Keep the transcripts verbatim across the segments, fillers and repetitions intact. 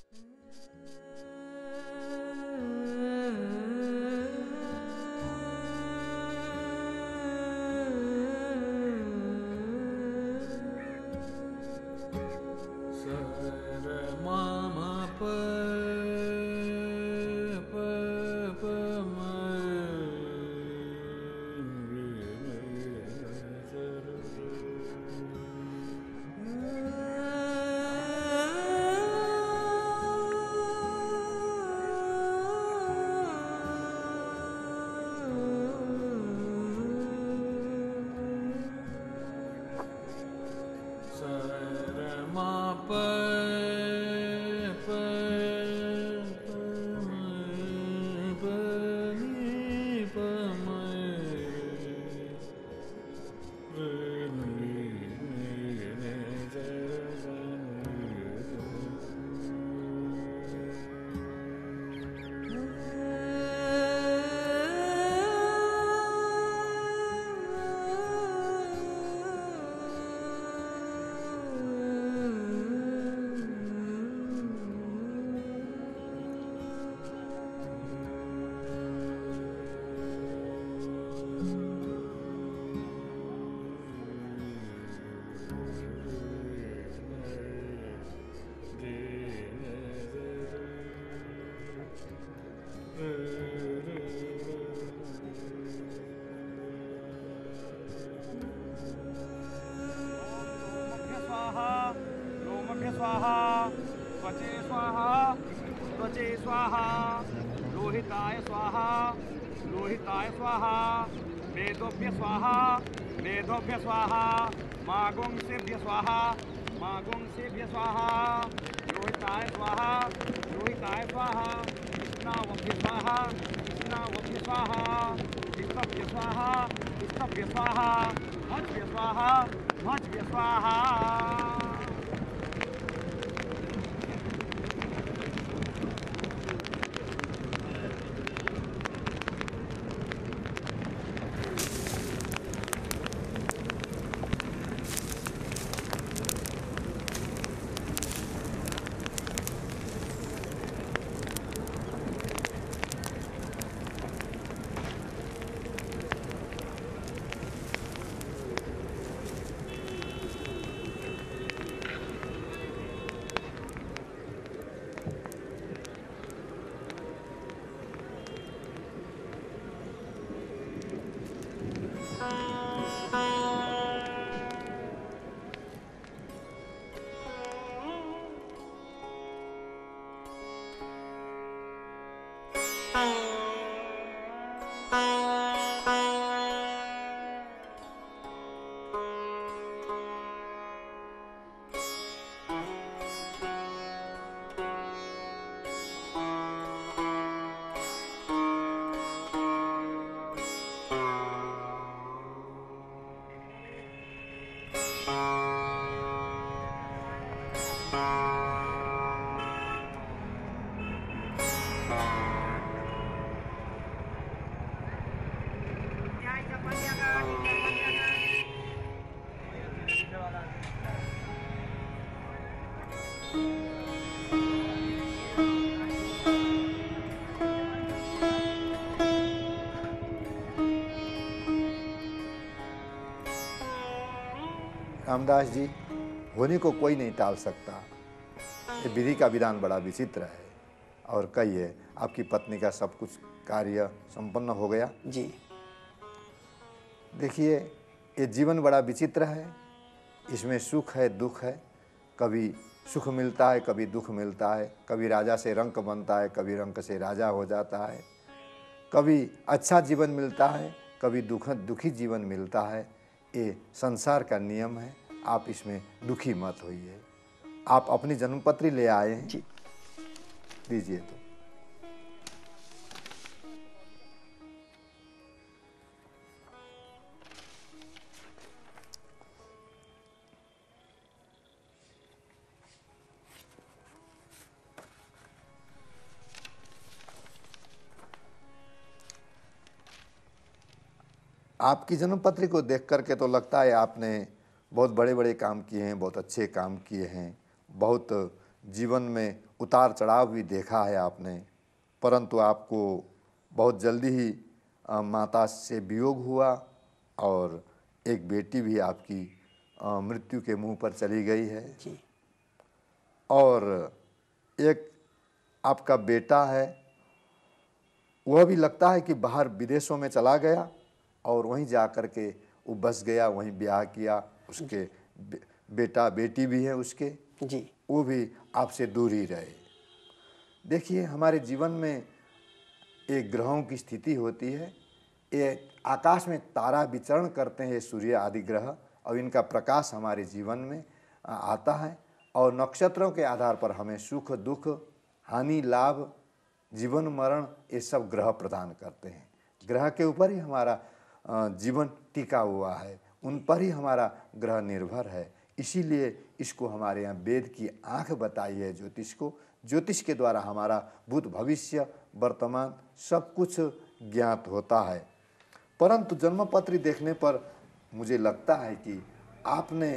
स्वाहा त्वचे स्वाहा त्वचे स्वाहा लोहिताय स्वाहा लोहिताय स्वाहा वेदोभ्य स्वाहा वेदोभ्य स्वाहा मागुंसेभ्य स्वाहा मागुंसेभ्य स्वाहा लोहिताय स्वाहा लोहिताय स्वाहा कृष्णावभ्य स्वाहा कृष्णावभ्य स्वाहा कृष्णभ्य स्वाहा कृष्णभ्य स्वाहा मज्भ्य स्वाहा मज्भ्य स्वाहा। रामदास जी, होने को कोई नहीं टाल सकता। ये विधि का विधान बड़ा विचित्र है। और कहिए, आपकी पत्नी का सब कुछ कार्य संपन्न हो गया? जी। देखिए, ये जीवन बड़ा विचित्र है। इसमें सुख है, दुख है। कभी सुख मिलता है, कभी दुख मिलता है। कभी राजा से रंक बनता है, कभी रंक से राजा हो जाता है। कभी अच्छा जीवन मिलता है, कभी दुख दुखी जीवन मिलता है। ये संसार का नियम है। आप इसमें दुखी मत होइए। आप अपनी जन्मपत्री ले आए हैं? जी। दीजिए तो। आपकी जन्मपत्री को देख करके तो लगता है आपने बहुत बड़े बड़े काम किए हैं, बहुत अच्छे काम किए हैं, बहुत जीवन में उतार चढ़ाव भी देखा है आपने, परंतु आपको बहुत जल्दी ही अ, माता से वियोग हुआ और एक बेटी भी आपकी अ, मृत्यु के मुंह पर चली गई है जी। और एक आपका बेटा है, वह भी लगता है कि बाहर विदेशों में चला गया और वहीं जा कर के वो बस गया, वहीं ब्याह किया। उसके बे, बेटा बेटी भी है उसके जी। वो भी आपसे दूर ही रहे। देखिए, हमारे जीवन में एक ग्रहों की स्थिति होती है, ये आकाश में तारा विचरण करते हैं, सूर्य आदि ग्रह, और इनका प्रकाश हमारे जीवन में आता है और नक्षत्रों के आधार पर हमें सुख दुख, हानि लाभ, जीवन मरण ये सब ग्रह प्रदान करते हैं। ग्रह के ऊपर ही हमारा जीवन टिका हुआ है, उन पर ही हमारा ग्रह निर्भर है। इसीलिए इसको हमारे यहाँ वेद की आँख बताई है ज्योतिष को। ज्योतिष के द्वारा हमारा भूत भविष्य वर्तमान सब कुछ ज्ञात होता है। परंतु जन्मपत्री देखने पर मुझे लगता है कि आपने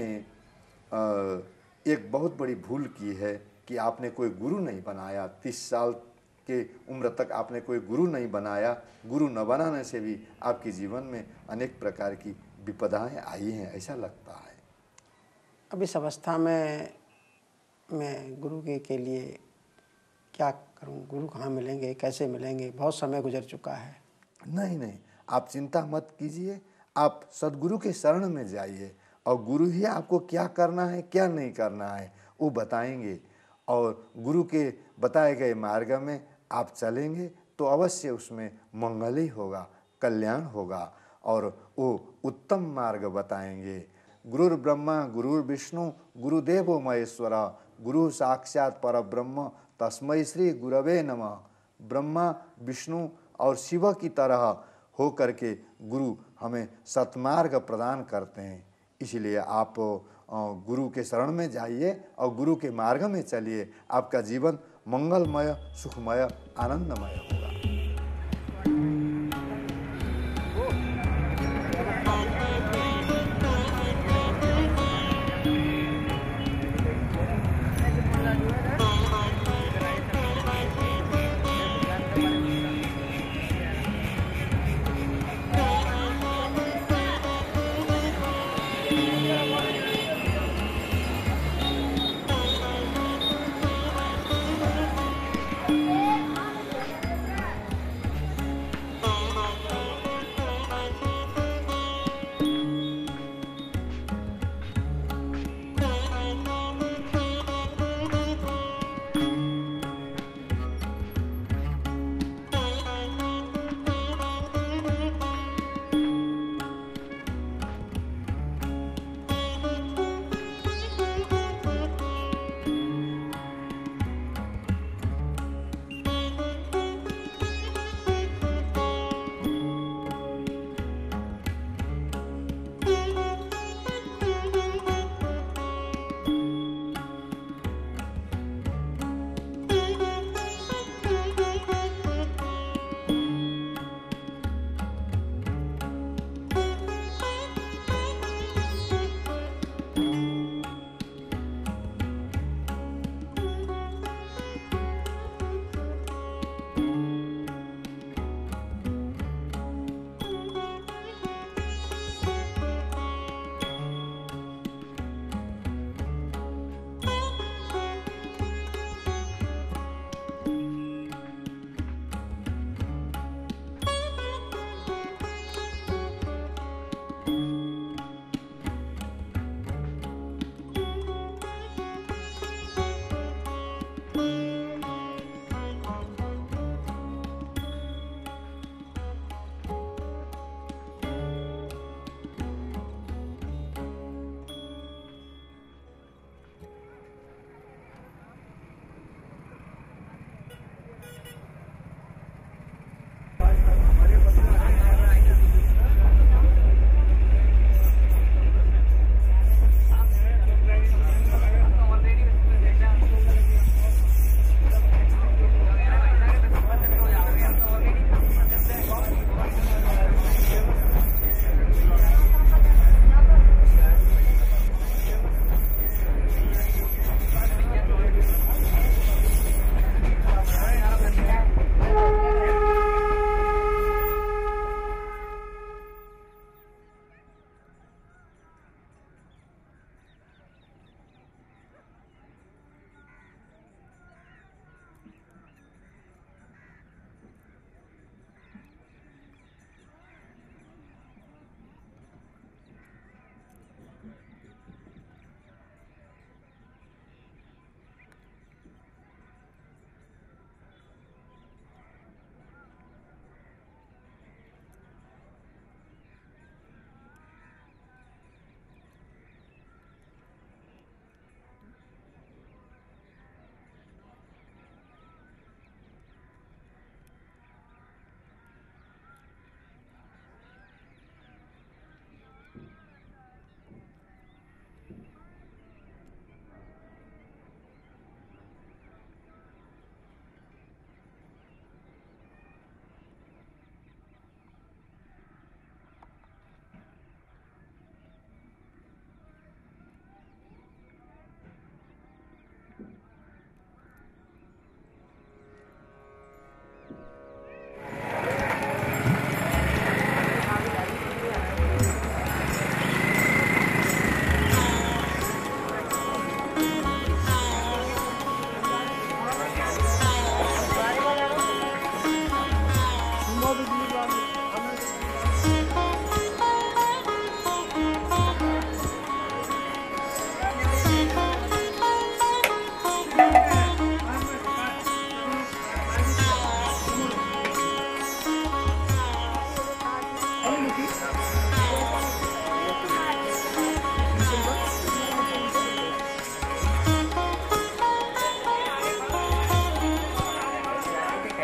एक बहुत बड़ी भूल की है कि आपने कोई गुरु नहीं बनाया। तीस साल के उम्र तक आपने कोई गुरु नहीं बनाया। गुरु न बनाने से भी आपके जीवन में अनेक प्रकार की विपदाएं आई हैं, ऐसा लगता है। अब इस अवस्था में मैं गुरु के, के लिए क्या करूं? गुरु कहाँ मिलेंगे, कैसे मिलेंगे? बहुत समय गुजर चुका है। नहीं नहीं, आप चिंता मत कीजिए, आप सदगुरु के शरण में जाइए और गुरु ही आपको क्या करना है क्या नहीं करना है वो बताएंगे, और गुरु के बताए गए मार्ग में आप चलेंगे तो अवश्य उसमें मंगल ही होगा, कल्याण होगा और वो उत्तम मार्ग बताएंगे। गुरुर् ब्रह्मा गुरुर्विष्णु गुरुदेवो महेश्वर गुरु साक्षात परब्रह्म तस्मै श्री गुरवे नमः। ब्रह्मा विष्णु और शिव की तरह हो करके गुरु हमें सत्मार्ग प्रदान करते हैं। इसलिए आप गुरु के शरण में जाइए और गुरु के मार्ग में चलिए, आपका जीवन मंगलमय सुखमय आनंदमय होगा।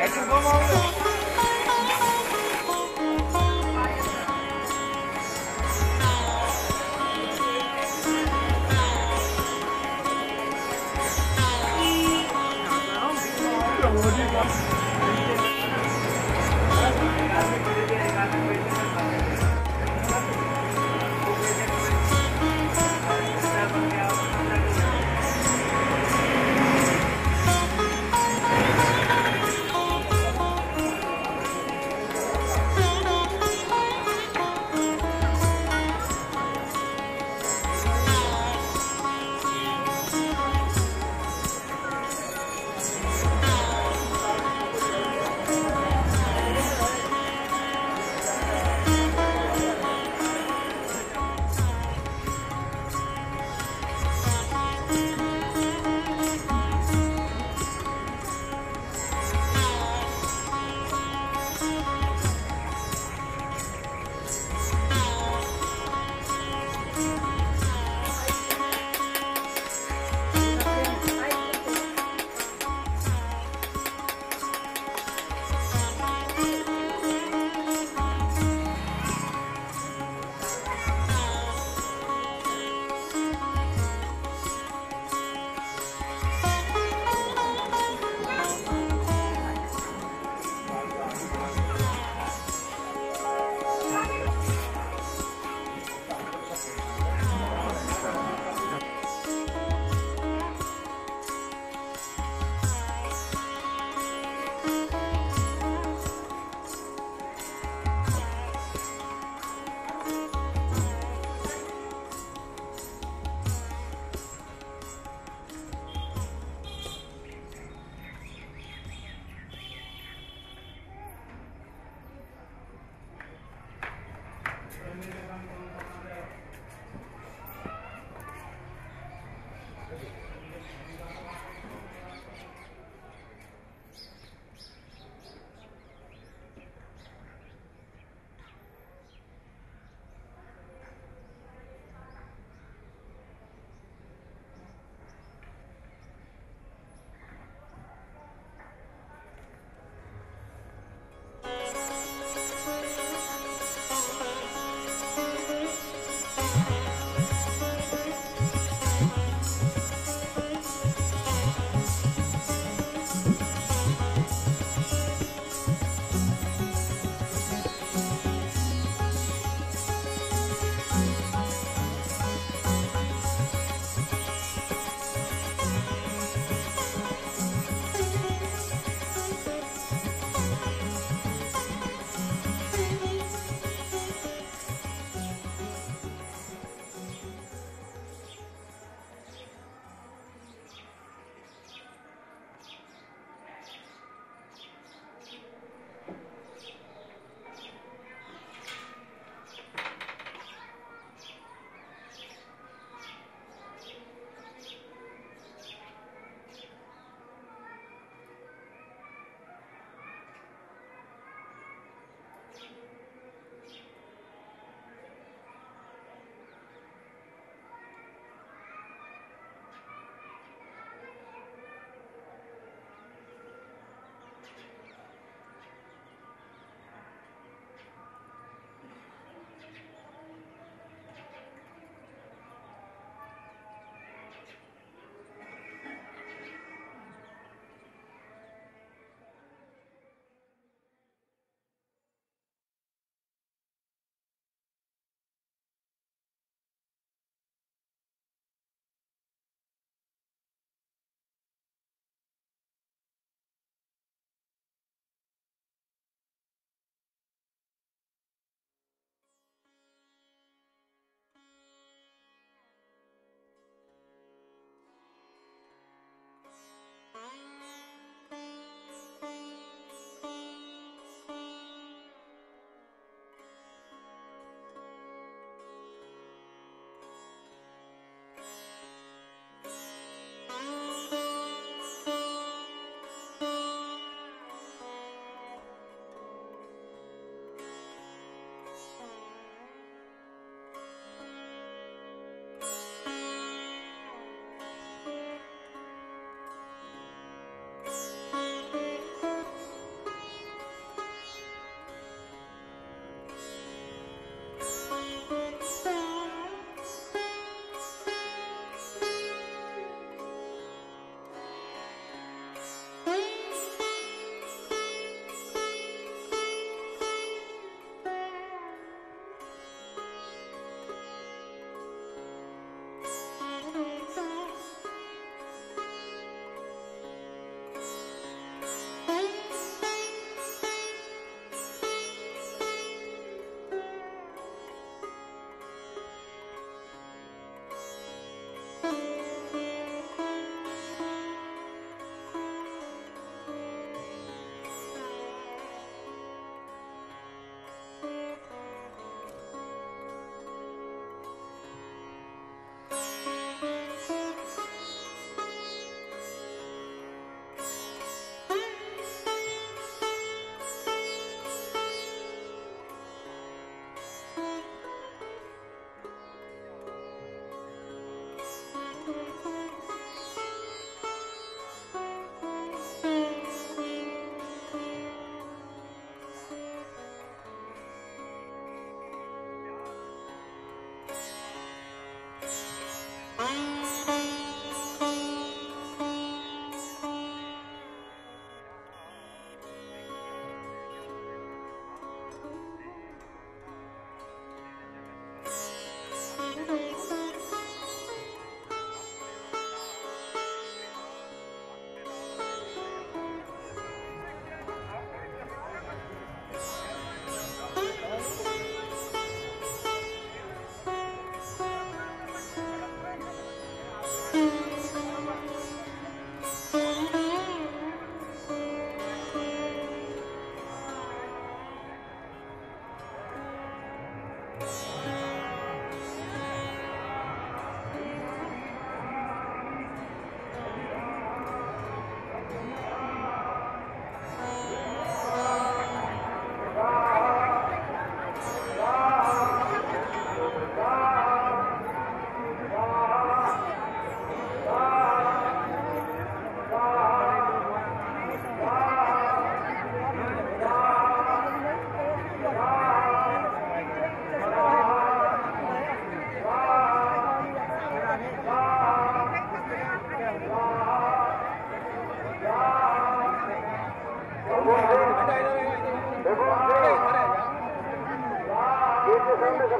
Thank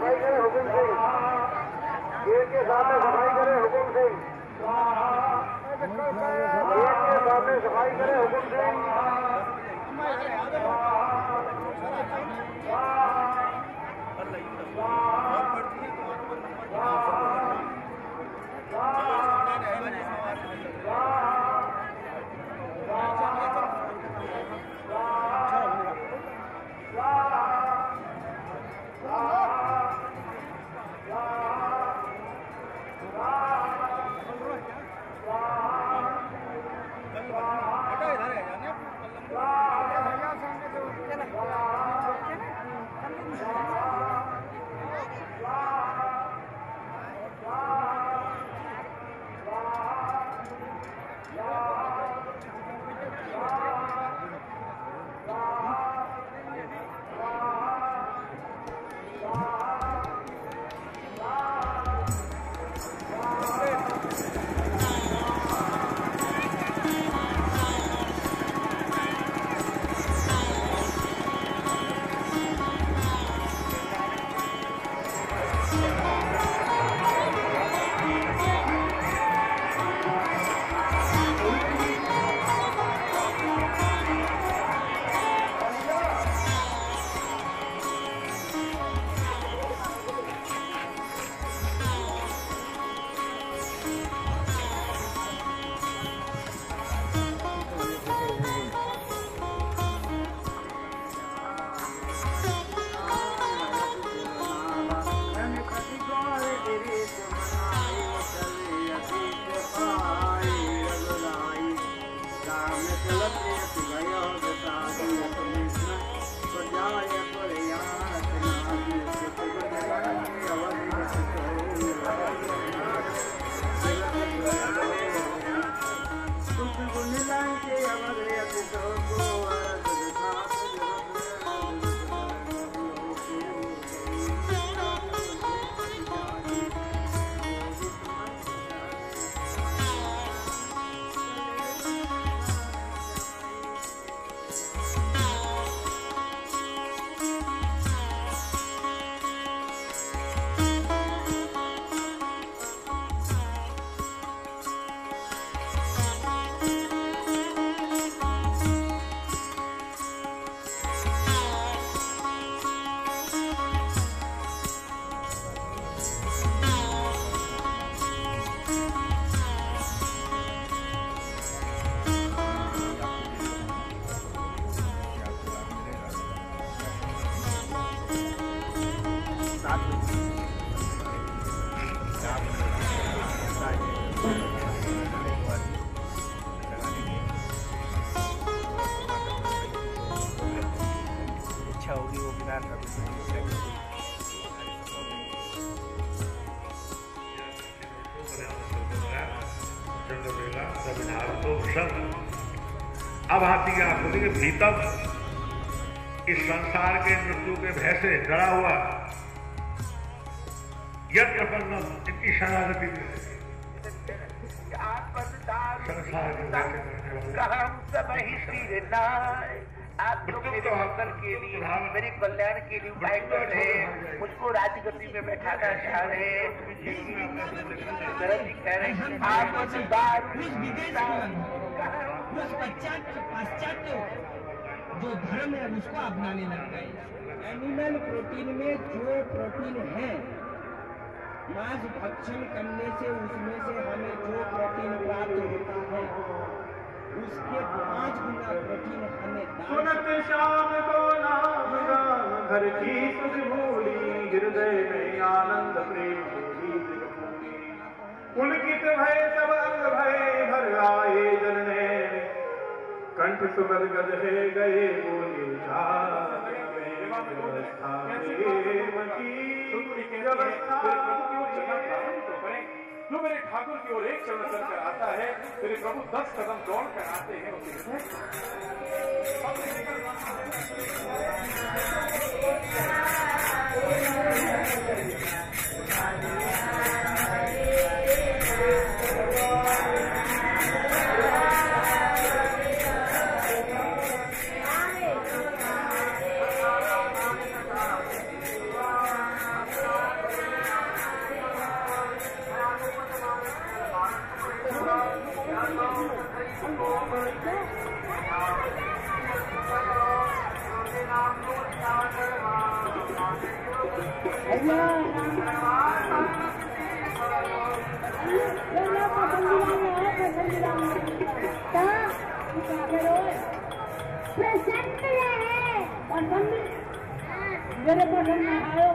सफाई करे हुकुम सिंह। गेट के सामने सफाई करे हुकुम सिंह। गेट के सामने सफाई करे हुकुम सिंह। अब हाथी की आंखों के भीतर इस संसार के मृत्यु के भय से डरा हुआ यत्र पन्नम इनकी शरणागति में संसार के आप लोग मेरे मंगल के लिए मेरे कल्याण के लिए उपाय कर रहे हैं, मुझको राजगद्दी में बैठाना चाह रहे हैं। आप पाश्चात्य जो धर्म है उसको अपनाने लग गए। एनिमल प्रोटीन में जो प्रोटीन है, मांस भक्षण करने से उसमें से हमें जो प्रोटीन प्राप्त होता है उसके पांच गुना प्रोटीन हमें सुनत श्याम को नाम गान घर की सुध भूली, हृदय में आनंद प्रेम पुलकित भय सब अंग भय भर आए जनने, कंठ सुगद गद है गए बोले व्यवस्था जो मेरे ठाकुर की ओर एक चरण चल कर आता है, मेरे प्रभु दस कदम दौड़ कर आते हैं। भैया प्रसन्न रहे मेरे पसंद ना आयो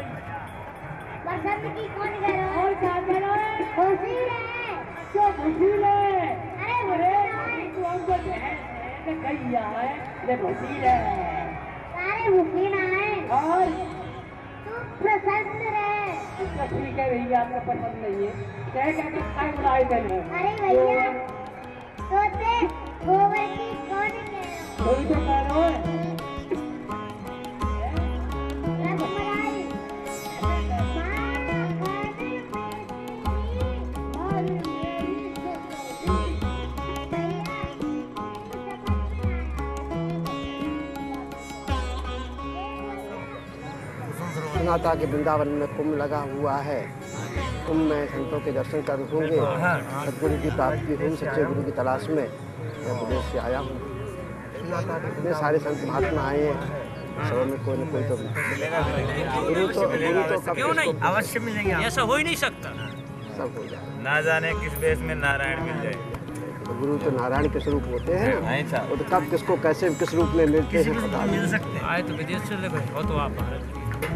पसंद की कौन करो और क्या करो खुशी रहे तो खुशी ले अरे अरे तू हमको गैया है ले खुशी ले अरे खुशी ना है और तू प्रसन्न रहे ठीक है भैया आपको पसंद नहीं है क्या क्या क्या खाए बुलाई देने अरे भैया तोते गोबर की कौन करो कोई तो करो रसमलाई सुना था कि वृंदावन में कुंभ लगा हुआ है। कुंभ में संतों के दर्शन कर होंगे, सदगुरु की प्राप्ति हुई, सच्चे गुरु की तलाश में मैं विदेश से आया हूँ। इतने सारे संत महात्मा आए हैं, सब में कोई न कोई तो गुरु तो गुरु तो कब क्यों नहीं, अवश्य मिलेंगे। ऐसा हो ही नहीं सकता, सब हो जाए। ना जाने किस वेश में नारायण मिल जाए। तो गुरु तो नारायण के स्वरूप होते हैं, वो तो कब किसको कैसे किस रूप में मिलते हैं पता नहीं। मिल सकते आए तो विदेश से ले गए हो तो आप भारत।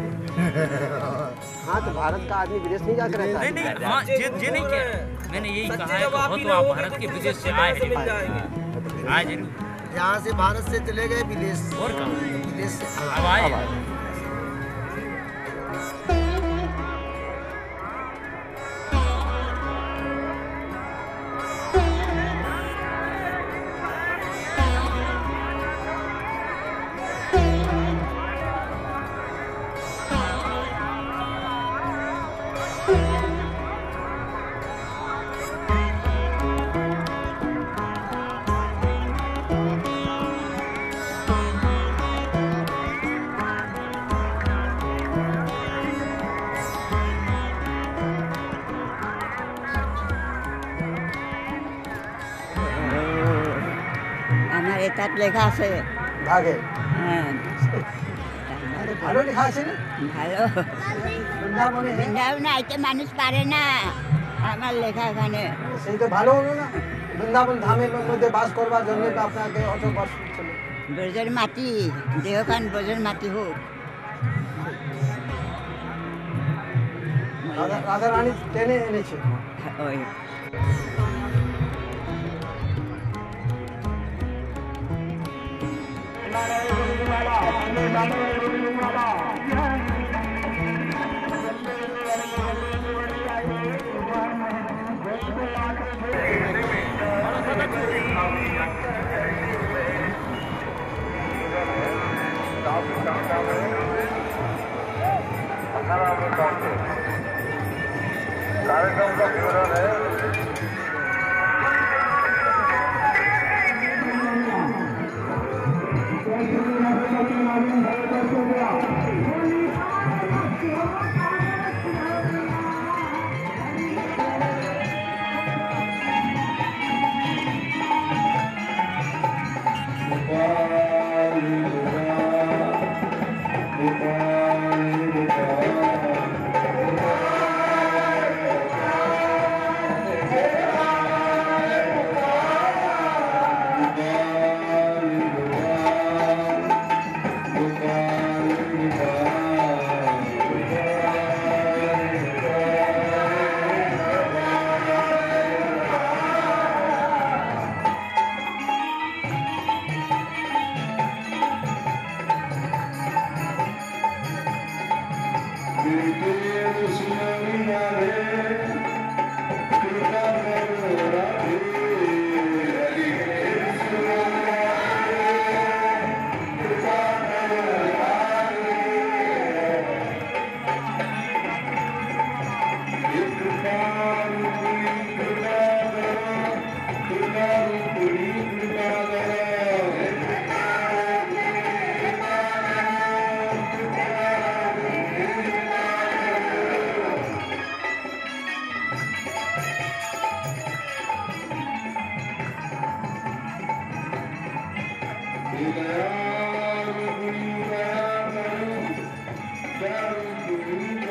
हाँ तो भारत का आदमी विदेश नहीं जाकर रहता है। नहीं नहीं हाँ, ये ये नहीं क्या, मैंने यही कहा है हो तो आप भारत के विदेश से आए हैं, आए जरूर। यहाँ से भारत से चले गए विदेश, और कहाँ विदेश से अब आए। हमारे तक लेखा से भागे हाँ ভালো লেখা আছে না ভালো বৃন্দাবনে বৃন্দাবন আইতে মানুষ পারে না আমার লেখা এখানে সেই তো ভালো হলো না বৃন্দাবন ধামের মধ্যে বাস করবার জন্য তো আপনাকে অত কষ্ট ছিল ব্রজের মাটি দেহখান ব্রজের মাটি হোক রাধা রানী টেনে এনেছে ওই कार्यक्रम का विवरण है। Thank you.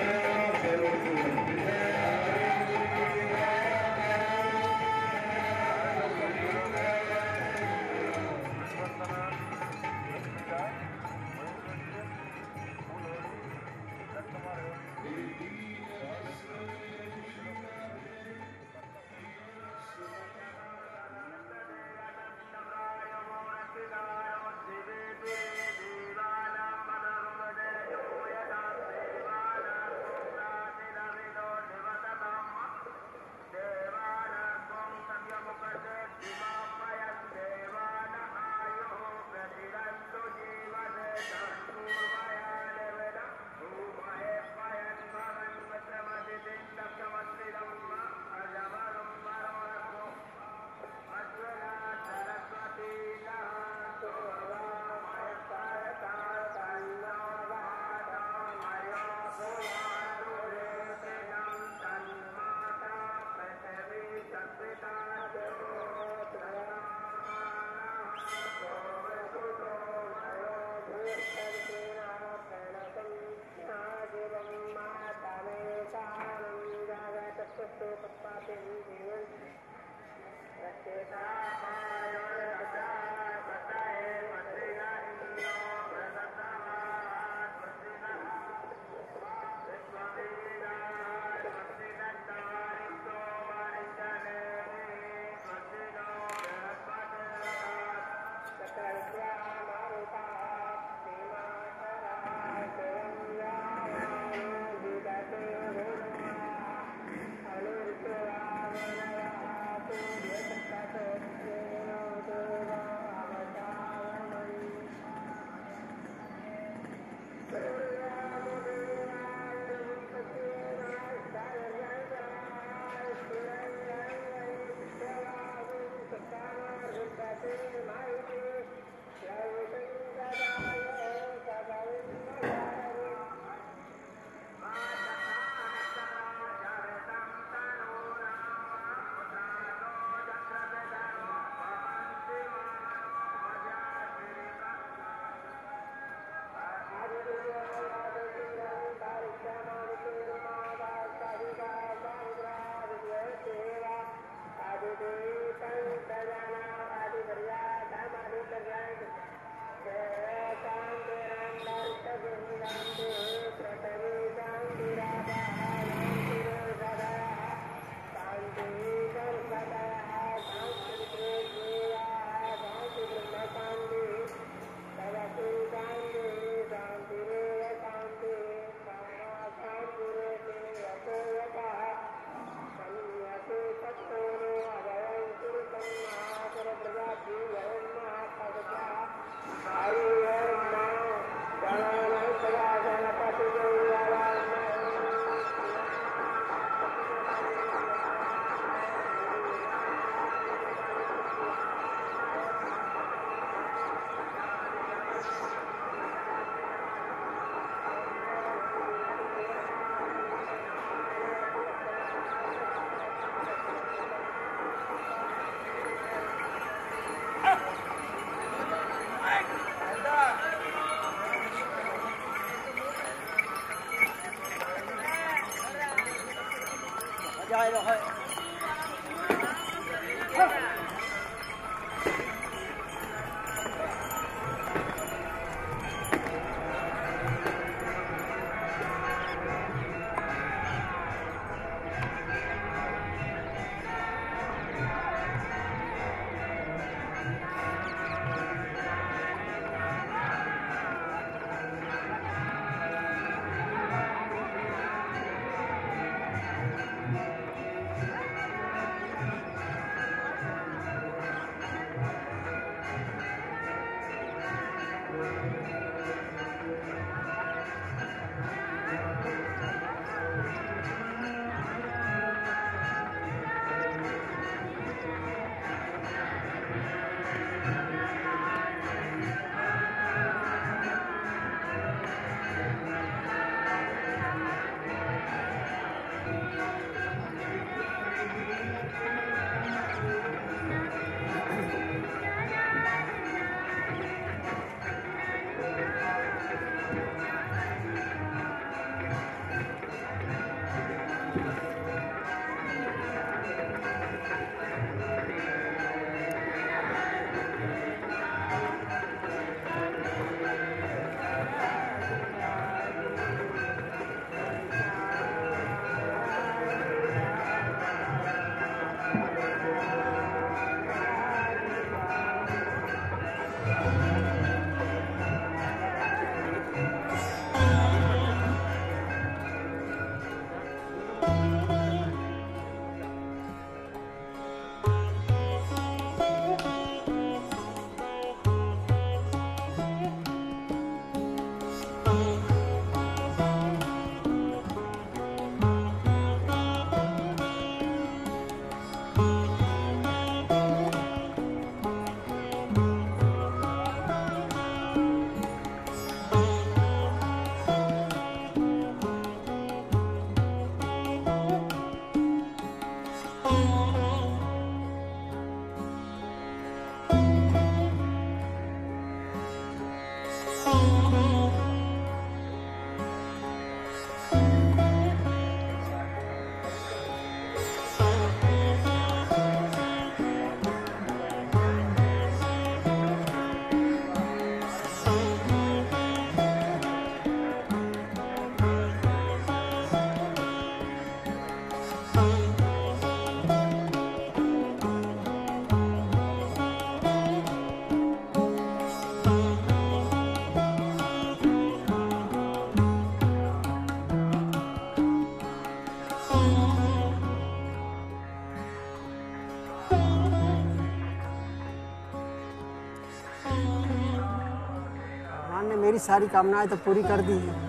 मेरी सारी कामनाएं तो पूरी कर दी हैं।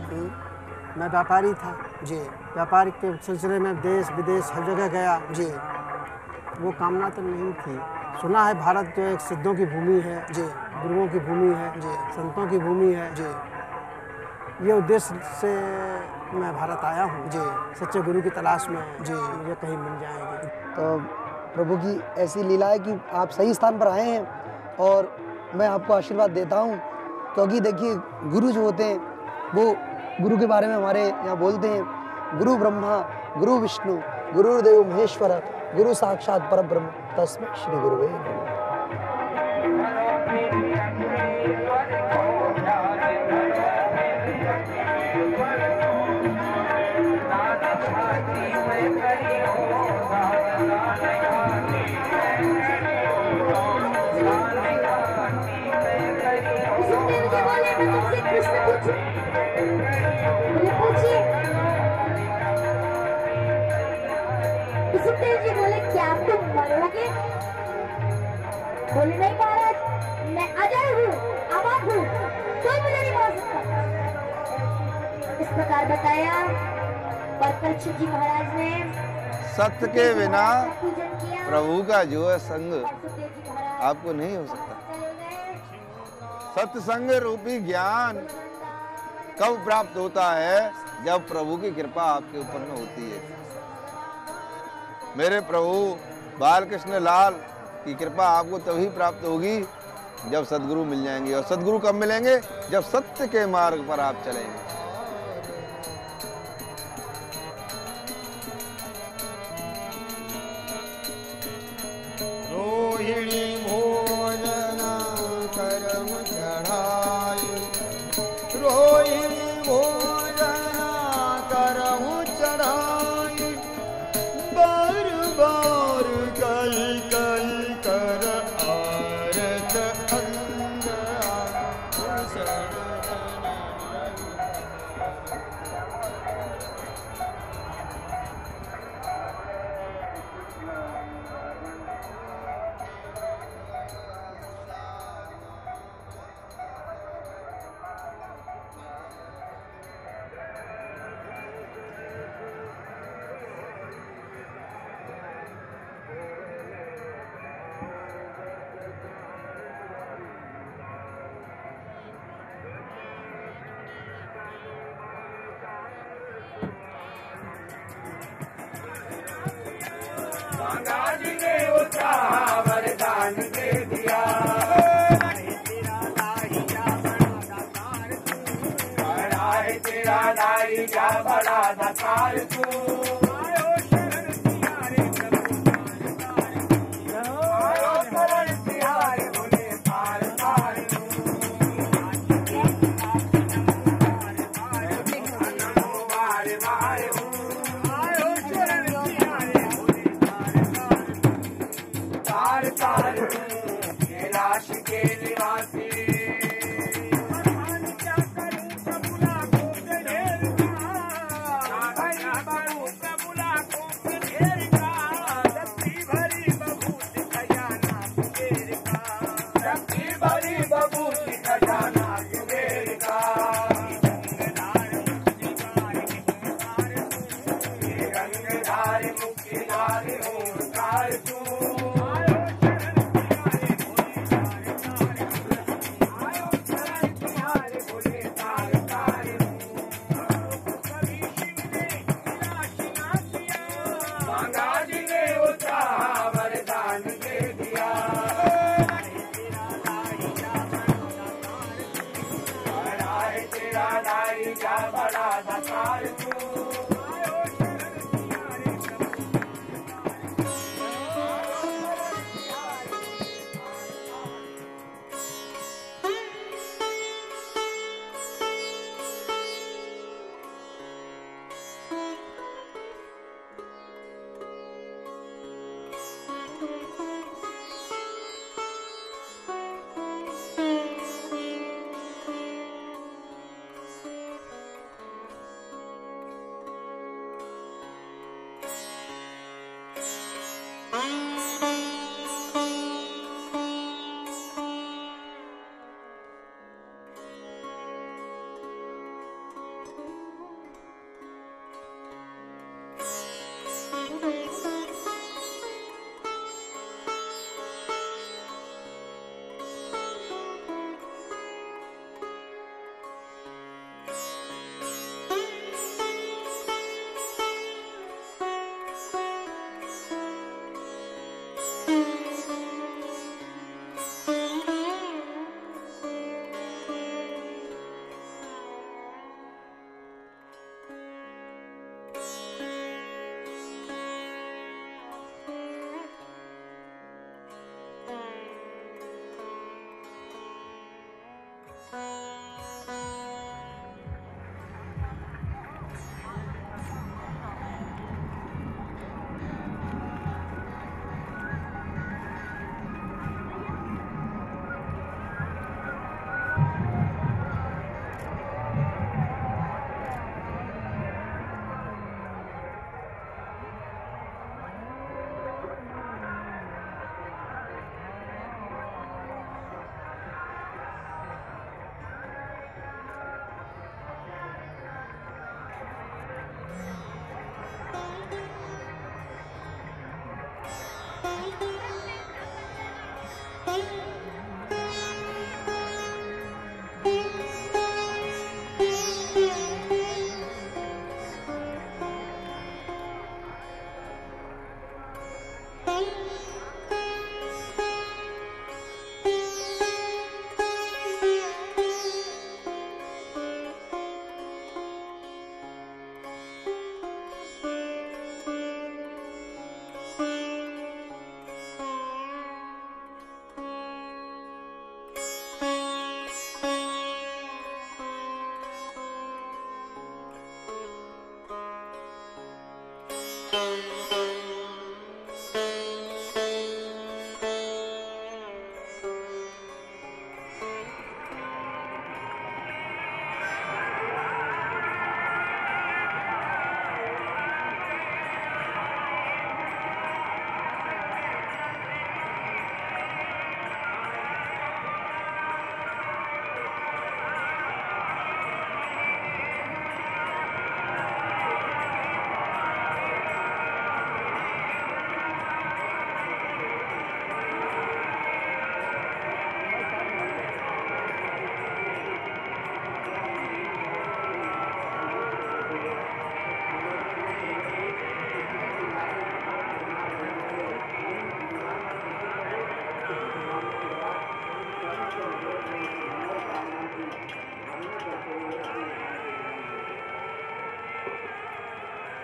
मैं व्यापारी था जी, व्यापार के सिलसिले में देश विदेश हर जगह गया जी। वो कामना तो नहीं थी। सुना है भारत जो एक सिद्धों की भूमि है जी, गुरुओं की भूमि है जी, संतों की भूमि है जी। ये उद्देश्य से मैं भारत आया हूँ जी, सच्चे गुरु की तलाश में जी, मुझे कहीं मिल जाएंगे। तो प्रभु की ऐसी लीला है कि आप सही स्थान पर आए हैं और मैं आपको आशीर्वाद देता हूँ, क्योंकि देखिए गुरु जो होते हैं वो गुरु के बारे में हमारे यहाँ बोलते हैं, गुरु ब्रह्मा गुरु विष्णु गुरुदेव महेश्वर गुरु साक्षात परब्रह्म तस्मै श्री गुरुवे नमः। जी बोले क्या तुम मरोगे? बोले नहीं महाराज, मैं अजय हूँ, अमर हूँ, कोई मुझे नहीं मार सकता। इस प्रकार बताया और परीक्षित जी महाराज ने सत्य के बिना प्रभु का जो है संग आपको नहीं हो सकता। सत्संग रूपी ज्ञान कब प्राप्त होता है? जब प्रभु की कृपा आपके ऊपर में होती है। मेरे प्रभु बालकृष्ण लाल की कृपा आपको तभी प्राप्त होगी जब सद्गुरु मिल जाएंगे। और सद्गुरु कब मिलेंगे? जब सत्य के मार्ग पर आप चलेंगे। रोहिणी भोजन करम चढ़ाई, रोहिणी भोजन करम चढ़ाई, बार बार कई कई कर आरत वरदान दे दिया, बड़ा है तेरा दाई जा बड़ा धकार तू, आयो शरण तिहारे बोले पार पार मारे मारे आयो शरण तिहारे तार तार कैलाश के निवासी, क्या करूं प्रभुला को ढेर प्रभुला को ढेर का, शक्ति भरी बबूत खजाना कुबेर का, शक्ति भरी बबूत खजाना कुबेर का, गंगधार मुक्तिधार ओंकार तू, वरदान दे दिया, बड़ा है तेरा दाई जा बड़ा धकार तू,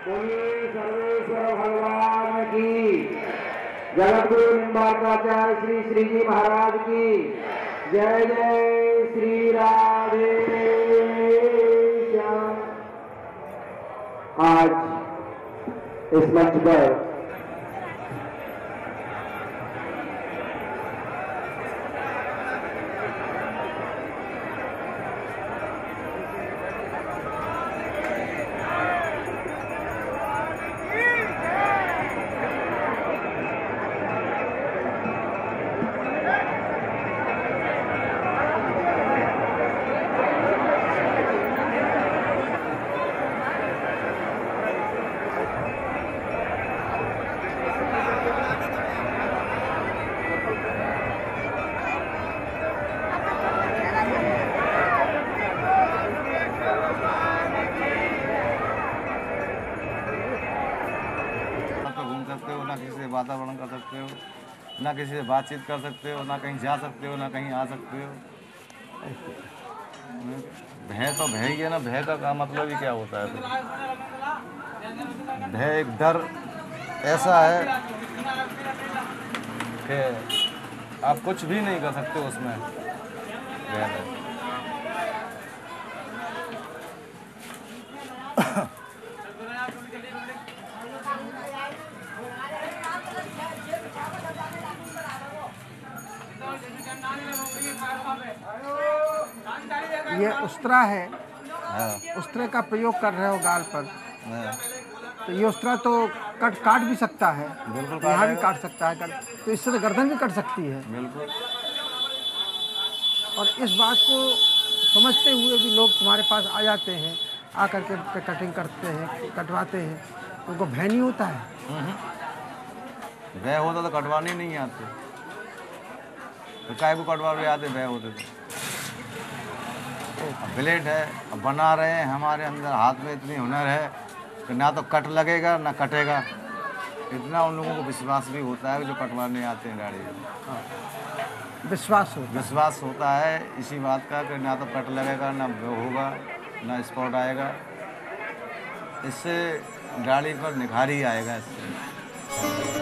बोलिए सर्वेश्वर भगवान की, जगतगुरु निम्बार्काचार्य श्री श्री जी महाराज की जय। जय श्री राधे श्याम। आज इस मंच पर वातावरण कर सकते हो, ना किसी से बातचीत कर सकते हो, ना कहीं जा सकते हो, ना कहीं आ सकते हो। भय तो भय ही है ना, भय का मतलब ही क्या होता है? भय एक डर ऐसा है कि आप कुछ भी नहीं कर सकते उसमें। भय है। ये उस्तरा है, उस्तरे का प्रयोग कर रहे हो गाल पर, तो ये उस्तरा तो कट काट भी सकता है, यहाँ भी काट सकता है, तो इससे तो गर्दन भी कट सकती है। बिल्कुल। और इस बात को समझते हुए भी लोग तुम्हारे पास आ जाते हैं, आकर के कटिंग करते हैं, कटवाते हैं, उनको भय नहीं होता है? भय होता तो कटवाने नहीं आते, तो काय को कटवाने आते भय होते तो। ब्लेड है, अब बना रहे हैं, हमारे अंदर हाथ में इतनी हुनर है कि ना तो कट लगेगा ना कटेगा। इतना उन लोगों को विश्वास भी होता है जो कटवाने आते हैं गाड़ी। विश्वास हो विश्वास होता है इसी बात का कि ना तो कट लगेगा, ना होगा, ना स्पॉट आएगा। इससे गाड़ी पर निखार ही आएगा इससे।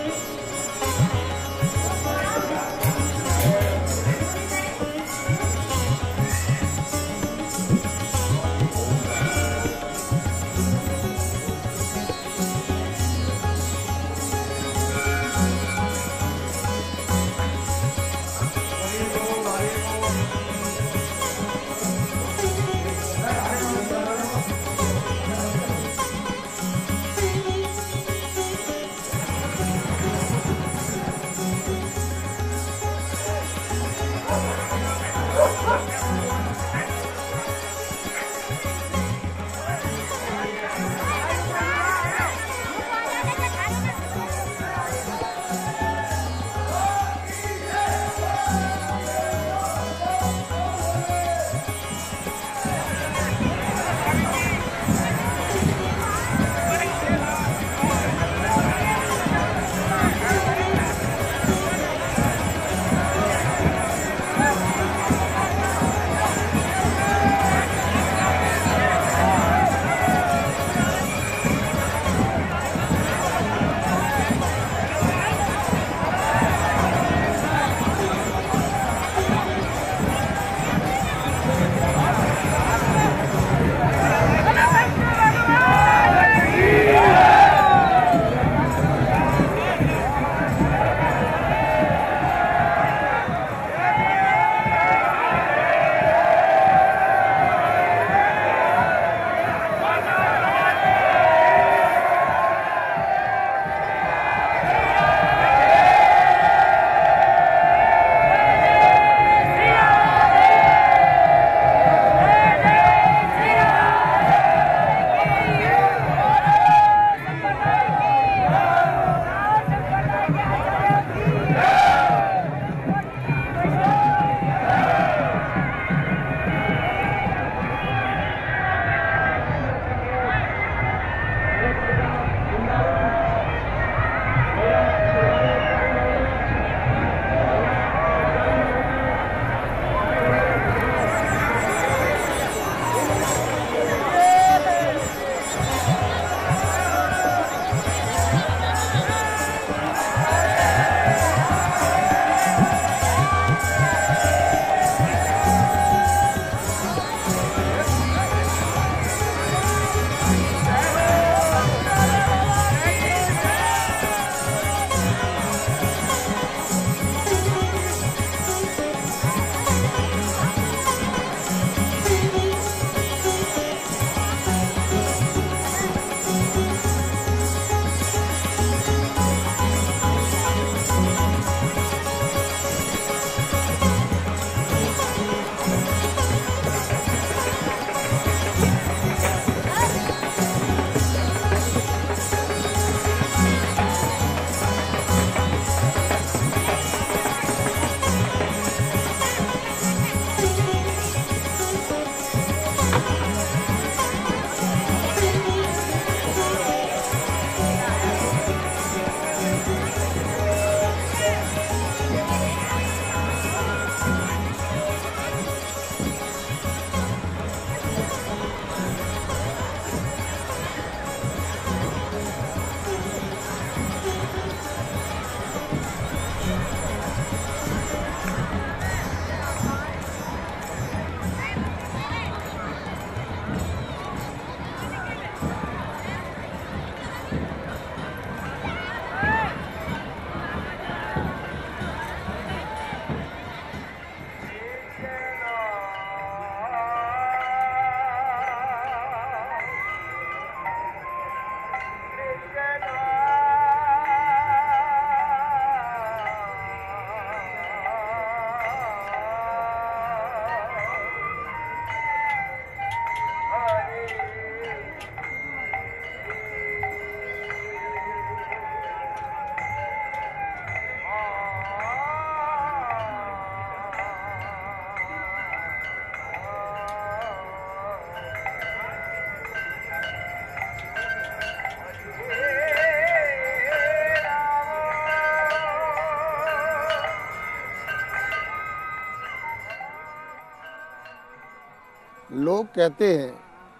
लोग कहते हैं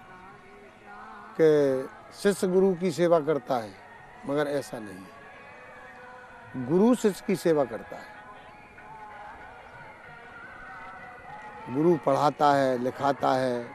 कि शिष्य गुरु की सेवा करता है, मगर ऐसा नहीं है। गुरु शिष्य की सेवा करता है। गुरु पढ़ाता है, लिखाता है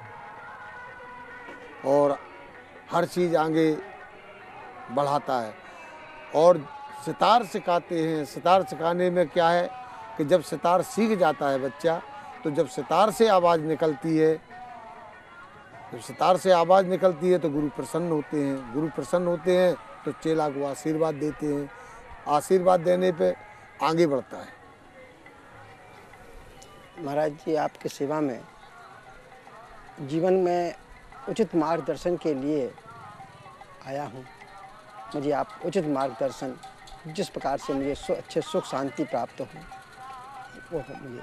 और हर चीज़ आगे बढ़ाता है। और सितार सिखाते हैं। सितार सिखाने में क्या है कि जब सितार सीख जाता है बच्चा, तो जब सितार से आवाज़ निकलती है जब सितार से आवाज़ निकलती है तो गुरु प्रसन्न होते हैं। गुरु प्रसन्न होते हैं तो चेला को आशीर्वाद देते हैं। आशीर्वाद देने पे आगे बढ़ता है। महाराज जी, आपकी सेवा में जीवन में उचित मार्गदर्शन के लिए आया हूँ। मुझे आप उचित मार्गदर्शन, जिस प्रकार से मुझे सु, अच्छे सुख शांति प्राप्त हो, वो हो मुझे।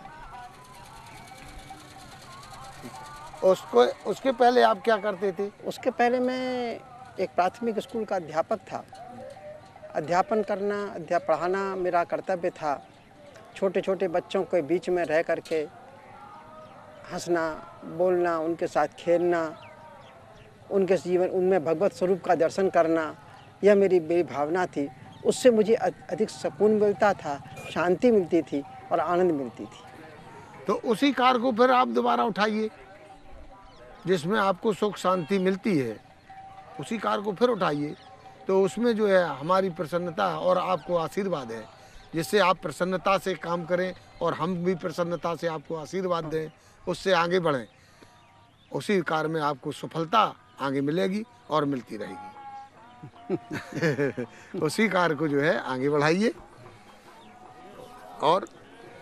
उसको उसके पहले आप क्या करते थे? उसके पहले मैं एक प्राथमिक स्कूल का अध्यापक था। अध्यापन करना, अध्याप पढ़ाना मेरा कर्तव्य था। छोटे छोटे बच्चों के बीच में रह करके हंसना, बोलना, उनके साथ खेलना, उनके जीवन उनमें भगवत स्वरूप का दर्शन करना, यह मेरी मेरी भावना थी। उससे मुझे अधिक सुकून मिलता था, शांति मिलती थी और आनंद मिलती थी। तो उसी कार्य को फिर आप दोबारा उठाइए, जिसमें आपको सुख शांति मिलती है, उसी कार्य को फिर उठाइए। तो उसमें जो है हमारी प्रसन्नता और आपको आशीर्वाद है, जिससे आप प्रसन्नता से काम करें और हम भी प्रसन्नता से आपको आशीर्वाद दें, उससे आगे बढ़ें। उसी कार्य में आपको सफलता आगे मिलेगी और मिलती रहेगी। उसी कार्य को जो है आगे बढ़ाइए। और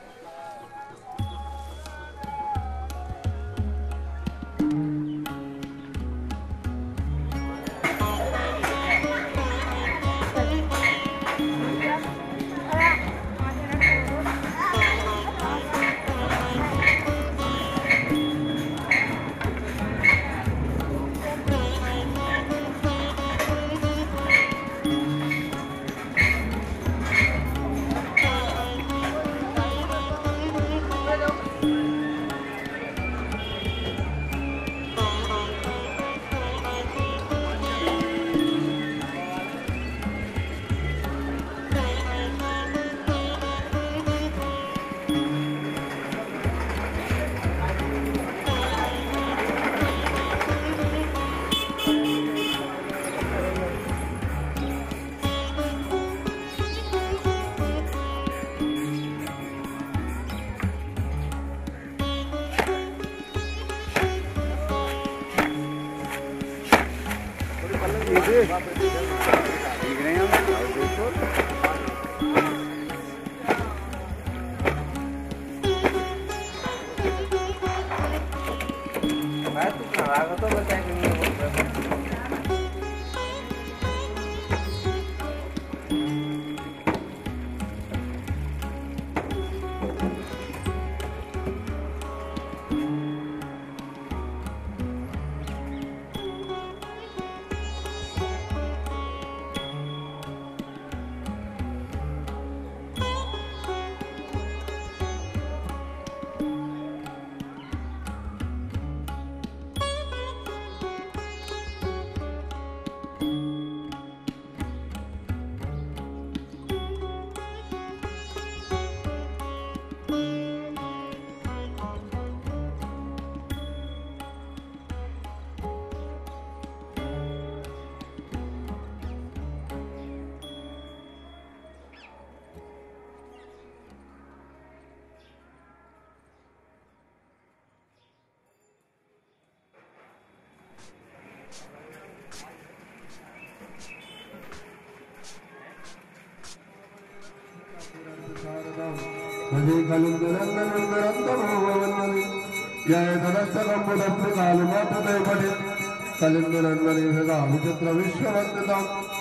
कलिंदनंदन विश्ववंदितम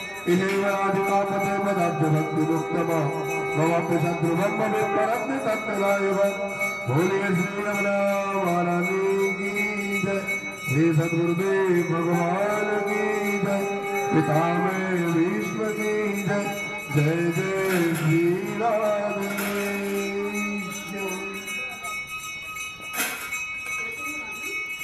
इहेवादिकापते मदाब्जभक्तिमुक्तमा भवाप्य शत्रुभम विपरम तत्तलायव बोलिए श्री रमणा महारानी की जय, श्री सद्गुरुदेव भगवान की जय, पिता में विश्व की जय, जय जय श्री राधेश्याम।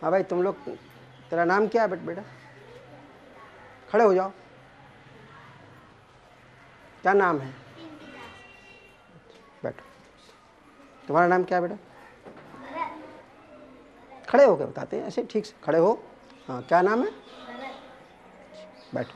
हाँ भाई तुम लोग, तेरा नाम क्या है बेट बेटा? खड़े हो जाओ। क्या नाम है? बैठो। तुम्हारा नाम क्या है बेटा? खड़े होकर बताते हैं, ऐसे ठीक से खड़े हो। हाँ, क्या नाम है? बैठो।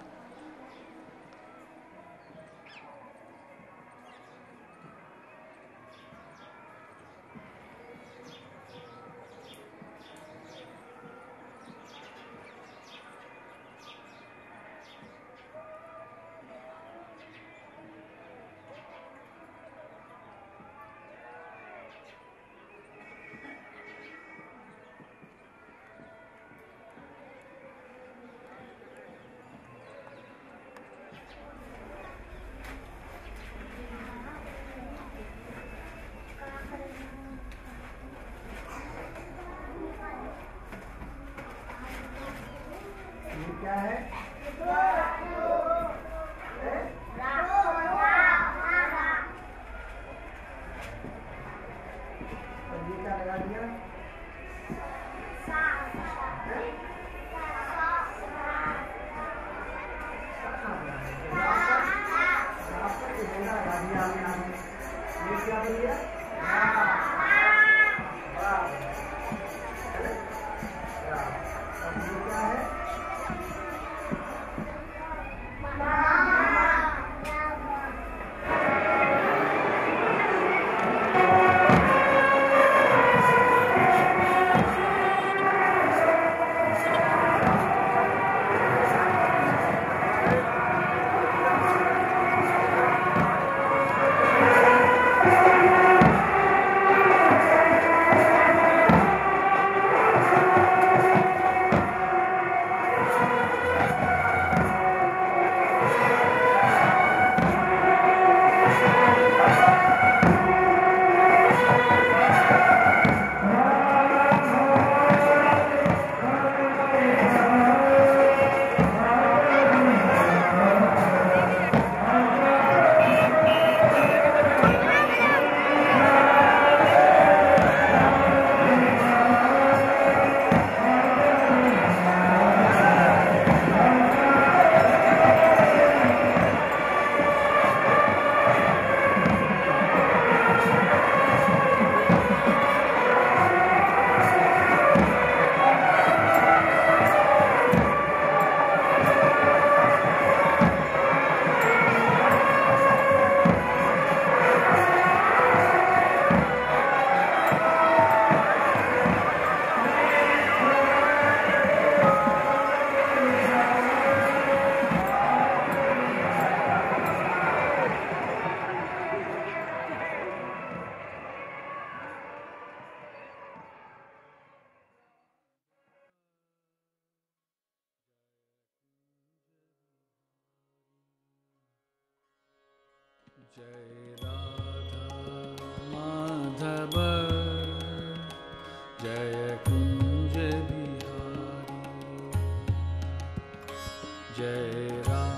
क्या है? लगा दिया। ये क्या बोल दिया? जय राधा माधव जय कुंज बिहारी जय राधा